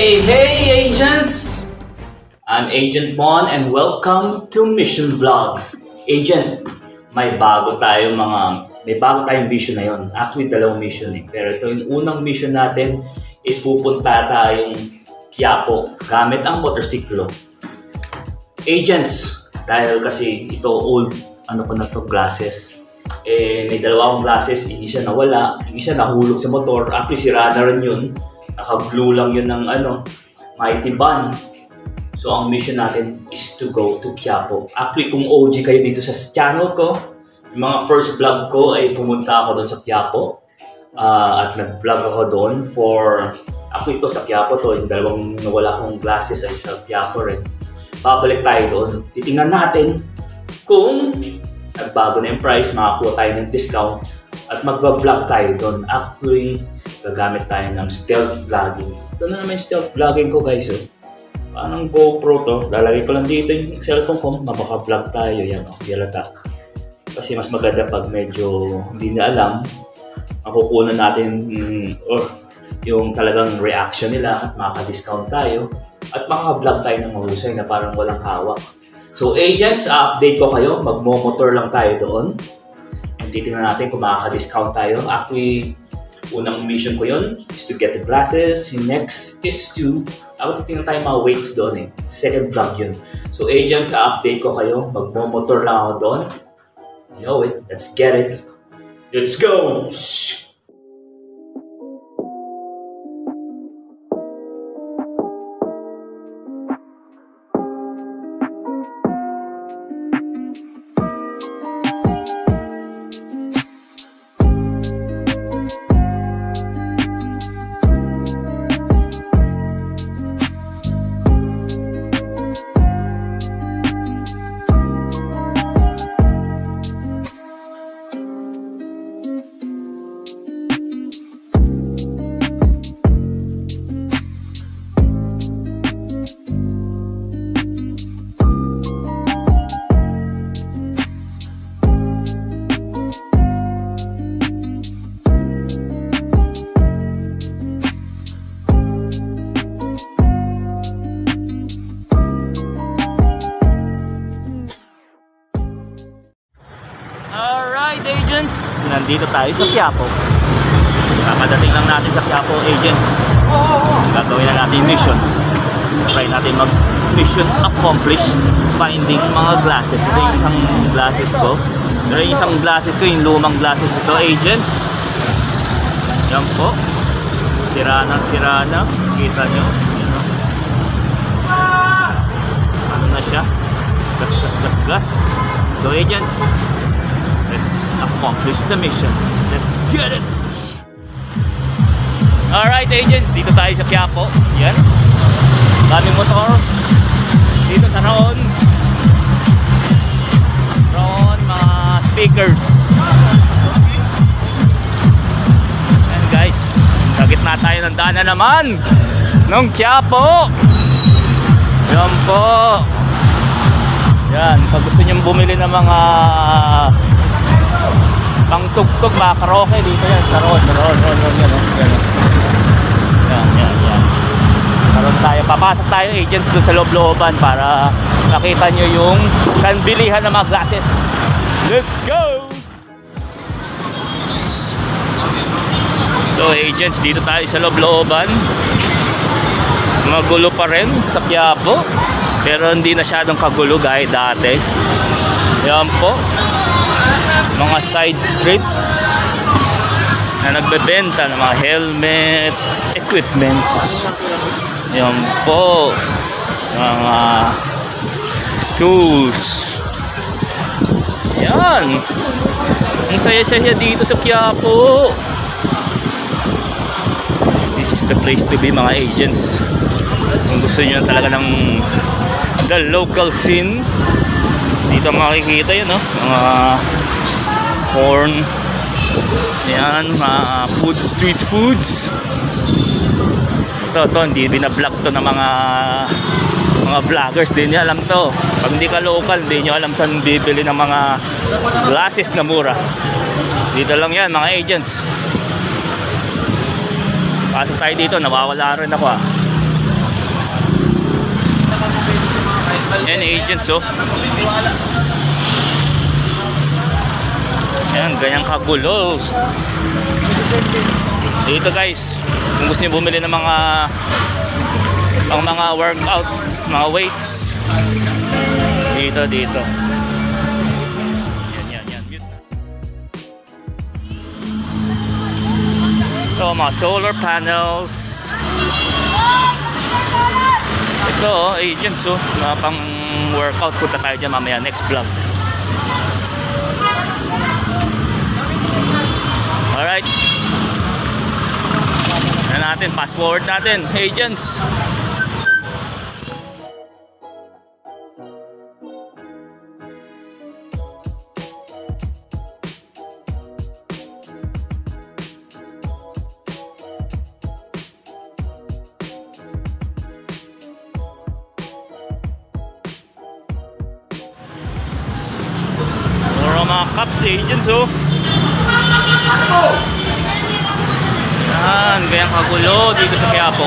Hey agents! I'm Agent Mon and welcome to Mission Vlogs. Agent, may bago tayong mission na yon. Actually, dalawang mission eh. Pero ito yung unang mission natin is pupunta tayong Quiapo gamit ang motorsiklo. Agents, dahil kasi ito old, glasses. May dalawang glasses, yung isa nawala, yung isa nahulog sa motor. Actually, sira na rin yun. Naka-glue lang yun ng mighty ban. So ang mission natin is to go to Quiapo. Actually, kung OG kayo dito sa channel ko, yung mga first vlog ko ay pumunta ako doon sa Quiapo. At nag-vlog ako doon for... Actually ito sa Quiapo to, yung dalawang nawala kong glasses ay sa Quiapo rin. Babalik tayo doon. Titingnan natin kung nagbago na yung price, makakuha tayo ng discount. At mag-vlog tayo doon. Actually, gagamit tayo ng stealth vlogging. Ito na naman yung stealth vlogging ko guys. Parang GoPro to. Lalagay ko lang dito yung cellphone ko. Mabaka-vlog tayo. Yan o, yalata. Kasi mas maganda pag medyo hindi na alam. Makukunan natin yung talagang reaction nila at makaka-discount tayo. At makaka-vlog tayo ng mahusay na parang walang hawak. So agents, update ko kayo. Magmo-motor lang tayo doon. And titignan natin kung makaka-discount tayo. Actually, unang mission ko yun is to get the glasses. Next is to... titignan tayo mga weights doon eh. Second vlog yun. So agents, update ko kayo. Magmo-motor lang ako doon. Yo, let's get it. Let's go! Agents, nandito tayo sa Quiapo. Kakadating lang natin sa Quiapo, agents. Gagawin na natin yung mission. Try natin mag-mission accomplish, finding mga glasses. Ito yung isang glasses ko. Pero yung isang glasses ko, yung lumang glasses ito, agents. Yan po. Sira na. Kita nyo. Ano na siya? Gas. So agents, let's accomplish the mission. Let's get it! Alright agents, dito tayo sa Quiapo. Yan. Daming motor. Dito sa roon. Mga speakers. Yan guys. Sa gitna tayo ng daanan naman ng Quiapo. Yan po. Yan. Pag gusto nyo bumili ng mga pang tugtog, mga karaoke dito yan, karoon yan. Karoon tayo, papasok tayo agents doon sa loob-looban para nakita nyo yung sanbilihan ng mga glasses. Let's go! So agents, dito tayo sa loob-looban. Magulo pa rin sa Quiapo, pero hindi na masyadong kagulo gaya dati. Yan po, mga side streets na nagbebenta ng mga helmet, equipments. Yan po, mga tools. Yan, ang saya-saya dito sa Quiapo. This is the place to be, mga agents. Kung gusto nyo talaga ng the local scene, dito makikita yun, no? Mga corn. Yan, mga street foods. Ito, hindi binablog to ng mga vloggers. Di nyo alam to. Pag hindi ka local, di nyo alam saan bibili ng mga glasses na mura. Dito lang yan, mga agents. Pasok tayo dito, nawawala rin ako Yan, agents, oh. Yan, ganyang kagulo. Dito guys, kung gusto niyo bumili ng mga workouts, mga weights, dito. Yan. So, mga solar panels. Ito, agents, oh, mga pang workout. Punta tayo dyan mamaya, next vlog. Alright. Yan natin, fast forward natin, agents. Mga cups, agents, oh. Yan, gayang kagulo dito sa Quiapo.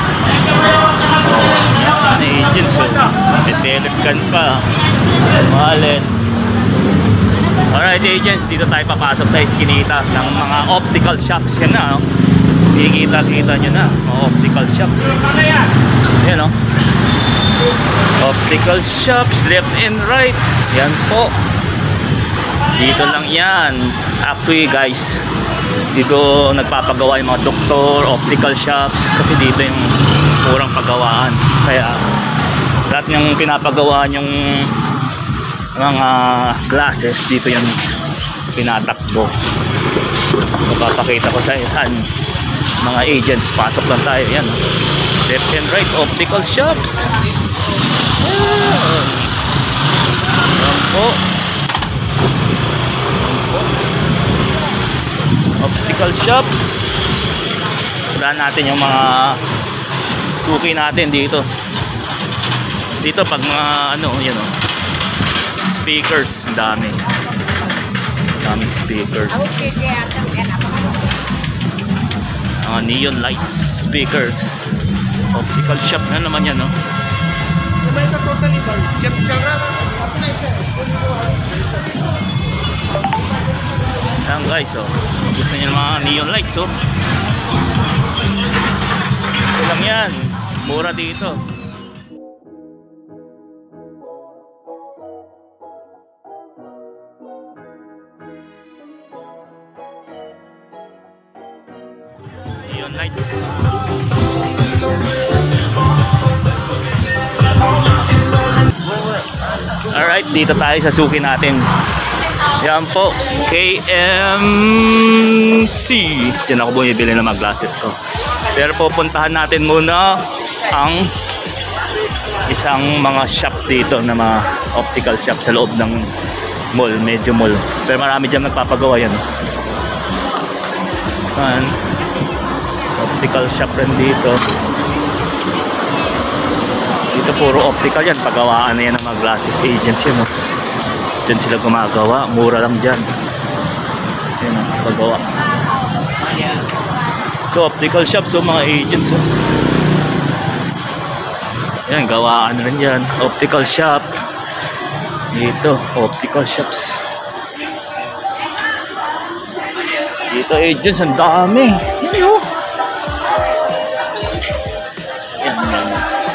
Yan, agents, oh. Develop gun pa. Mahalin. Alright, agents, dito tayo papasok sa iskinita ng mga optical shops. Yan na, oh. Kita nyo na, mga optical shops. Yan, oh. Optical shops, left and right. Yan po. Dito lang yan. Actually guys, dito nagpapagawa yung mga doktor, optical shops, kasi dito yung murang pagawaan. Kaya lahat ng pinapagawaan yung mga glasses, dito yung pinatakbo. Papakita ko sa saan mga agents. Pasok lang tayo. Yan, left and right optical shops. Yan po. Optical shops. Tandaan natin yung mga tuki natin dito. Dito pag mga yan, oh, speakers, ang daming speakers. Neon lights, speakers. Optical shop na naman yan, no? Ayan guys, oh. Gusto niyo ng mga neon lights, oh. Ito lang yan. Mura dito. Neon lights. Alright, dito tayo sa suki natin. Yan po, KMC. Diyan ako bumibili ng mga glasses ko. Pero pupuntahan natin muna ang isang mga shop dito na mga optical shop sa loob ng mall, medyo mall. Pero marami dyan nagpapagawa yan. Yan. Optical shop rin dito. Dito puro optical yan. Pagawaan na yan ng mga glasses agents yan. Diyan sila gumagawa, mura lang dyan. Ayan, pagawa. So, optical shops, so mga agents. So. Ayan, gawaan rin dyan. Optical shop. Dito, optical shops. Dito, agents, ang dami. Ayan, ayan.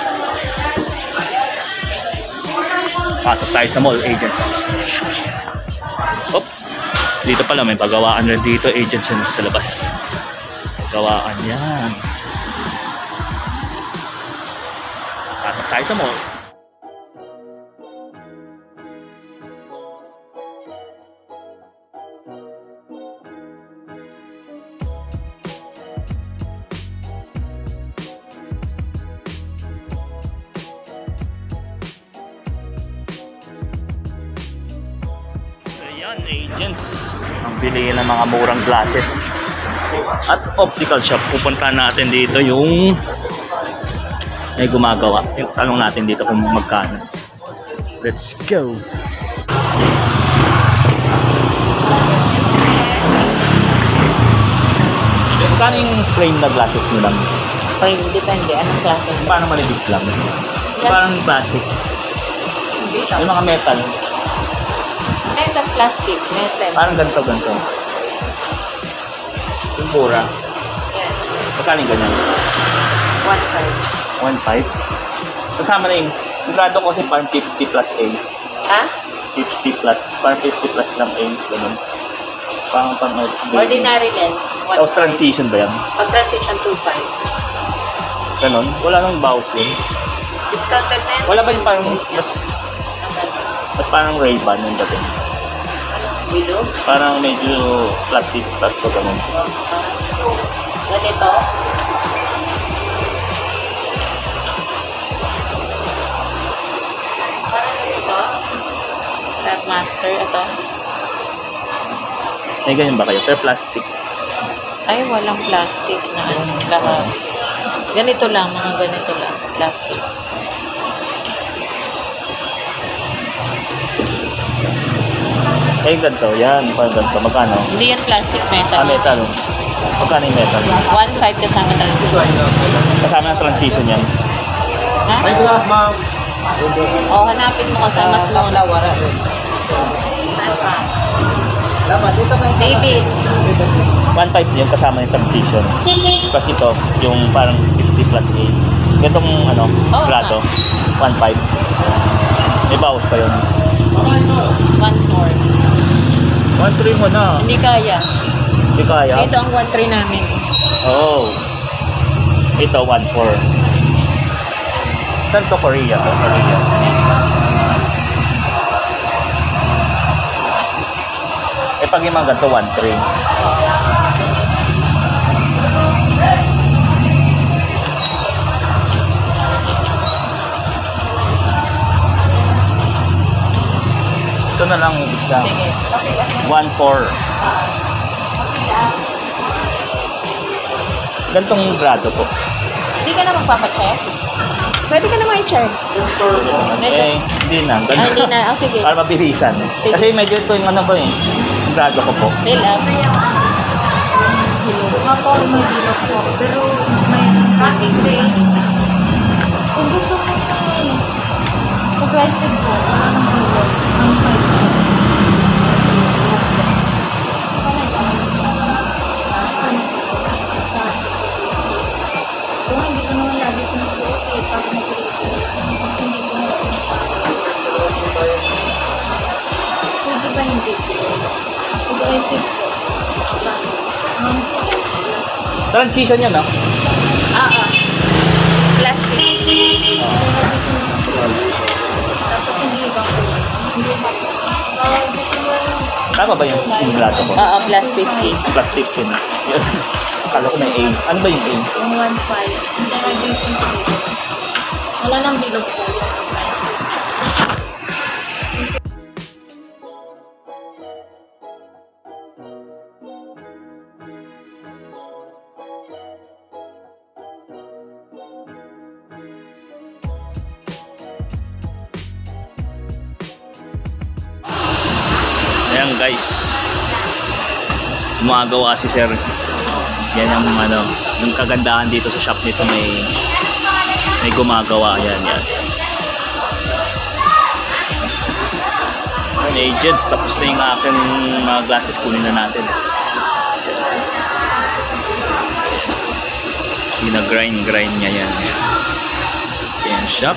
Pasok tayo sa mall, agents. Dito pala may pagawaan rin dito, agents yun sa labas. Pagawaan yan. Pasok tayo sa mall. Agents, ang bilihin ng mga murang glasses at optical shop. Pupunta natin dito yung may gumagawa. Yung tanong natin dito kung magkano. Let's go. Magkano yung frame na glasses nyo lang? Frame, depende. Anong klase? Paano manibis lang? Parang classic. Yung mga metal. Metal plastic. Metal. Parang ganito. Yung pura. Yan. Magkano yung ganyan? 1.5. 1.5? Kasama na yung grado ko kasi parang 50 plus A. Ha? 50 plus. Parang 50 plus lang A. Ganun. Parang Ordinary lens. Tapos transition ba yan? Pag transition 2.5. Ganun? Wala nang bawas yun. Discounted na yan. Wala ba yung parang mas parang Ray-Ban yung dating? Willow? Parang medyo flat tip plus ko ganun. Ganito. Parang ganito. Master, ito. May ganyan ba kayo? Pero plastic. Ay, walang plastic na ano, lahat. Ganito lang, mga ganito lang. Plastic. Eh, ganito. Yan. Parang ganito. Magkano? Hindi yan plastic, metal. Metal. Magkano yung metal? 1.5 kasama transition. Kasama ng transition yan. Ha? May glass, ma'am. O, hanapin mo kasama small. Dito kayo sa David. 1.5 yung kasama yung transition. Plus ito, yung parang 50 plus A. Itong grado, 1.5. May bawas pa yun. 1.4. 1.3 mo na. Hindi kaya. Hindi kaya? Ito ang 1.3 namin. Oh. Ito, 1.4. Saan to? Korea. Korea. Eh, pag yung mga ganito, 1.3. Ito na lang yung isa. Sige. 1.4. Gantong grado po. Hindi ka na magpapacheck? Pwede ka naman i-check. Eh, hindi na. Ah, hindi na. Oh, sige. Para mabilisan. Sige. Kasi medyo ito yung ano po eh. Yung grado ko po. Fill up. Ako may bilog po, pero may tracking day. Kung gusto mo yung progressive po, ang bilog, ang 5. Kung hindi ko naman lagi sinusuot eh, pag mag-record. Kasi hindi ko naman sinusuot. Pwede ba hindi? Progressive po. Transition yan, no? Class 50. Tapos hindi ibang kulay. Hindi ba? Gusto mo yung Tama ba yung grado ko? Oo, plus 50. Plus 15. Yun. Akala ko may A. Ano ba yung A? yung 1.5. Hindi nga din yung bilog. Wala nang bilog po. Ayan guys. Gumagawa si sir. Yan yung yung kagandahan dito sa shop nito, may gumagawa. Yan. Yan, agents. Tapos na yung aking mga glasses. Kunin na natin. Pinag-grind niya yan. Yan shop.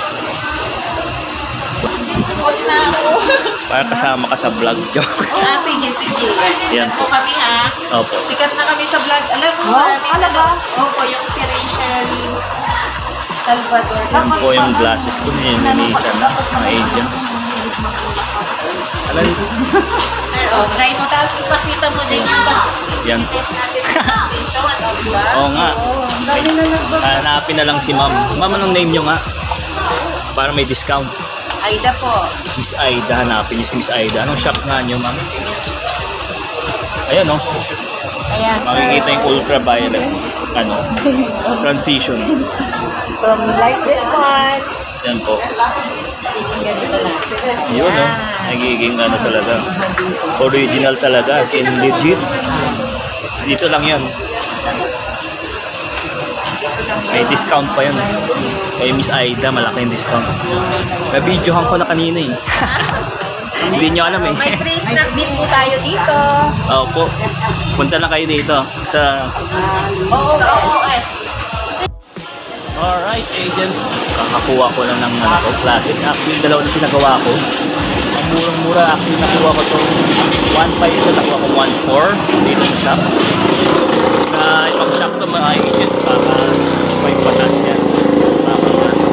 Huwag na ako. Para kasama ka sa vlog. Joke. Sige. Yan Yan po. po kami ha. Opo. Sikat na kami sa vlog. Alam mo, Opo, yung si Rachel Salvador. Yan po yung glasses ko. Nilinisan na mga agents. Alam Sir, try mo. Tapos ipakita mo din yung Yan. pag-test natin sa station. Diba? Oo nga. Ang dami na nagbago. Hanapin na lang si ma'am. Ma'am, anong name nyo nga? Para may discount. Aida po. Miss Aida, hanapin niyo si Miss Aida. Anong shop nga nyo, ma'am? Ayan, oh. Ayan. Makikita yung ultraviolet. Transition. From like this one. Yan po. Ganito lang. Yun, oh. Nagiging talaga. Original talaga. As in legit. Dito lang yan. May discount pa yun. Kay Miss Aida, malaki yung discount. Nabidyohan ko na kanina eh. Hindi nyo alam eh. May free snack din po tayo dito. Opo. Punta lang kayo dito sa... OOS. Alright, agents. Kakakuha ko lang ng classes. Actually, dalawa na pinagawa ko. Ang murang-mura. Actually, nakuha ko to 1.5 ito. Nakuha ko 1.4 dito sa shop. Sa ibang shop to mga agents, baka 5 patas yan. Baka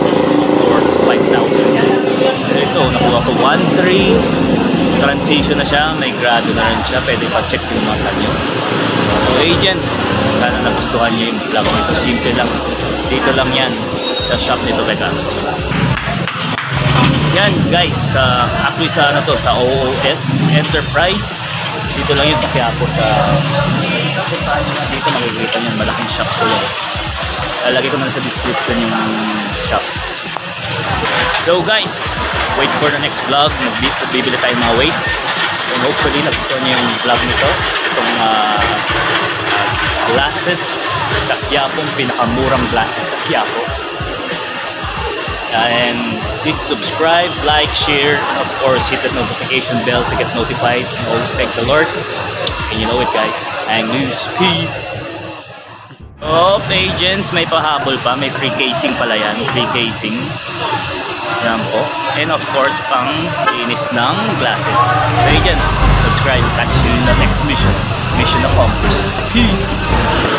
5,000 yan. Pero ito, nakuha ko 1.3. Transition na siya. May grado na rin siya. Pwede pa-check yung mga nyo. So agents, sana nagustuhan nyo yung vlog nito. Simple lang. Dito lang yan sa shop nito. Teka. Yan guys, actually sa ano to, sa OOS Enterprise. Dito lang yun sa Quiapo sa dito makikita nyo, malaking shop ko yan. Lalagay ko na sa description yung shop. So guys, wait for the next vlog. Bibili tayo mga weights. And hopefully nagustuhan nyo yung vlog nito. Itong glasses sa Quiapo, pinakamurang glasses sa Quiapo. And please subscribe, like, share, and of course hit the notification bell to get notified. And always thank the Lord. And you know it guys, ang news, peace! Oh, agents, may pahabol pa, may free casing pala yan, free casing. Yan po. And of course, pang linis ng glasses. So agents, subscribe, catch you in the next mission. Mission accomplished. Peace!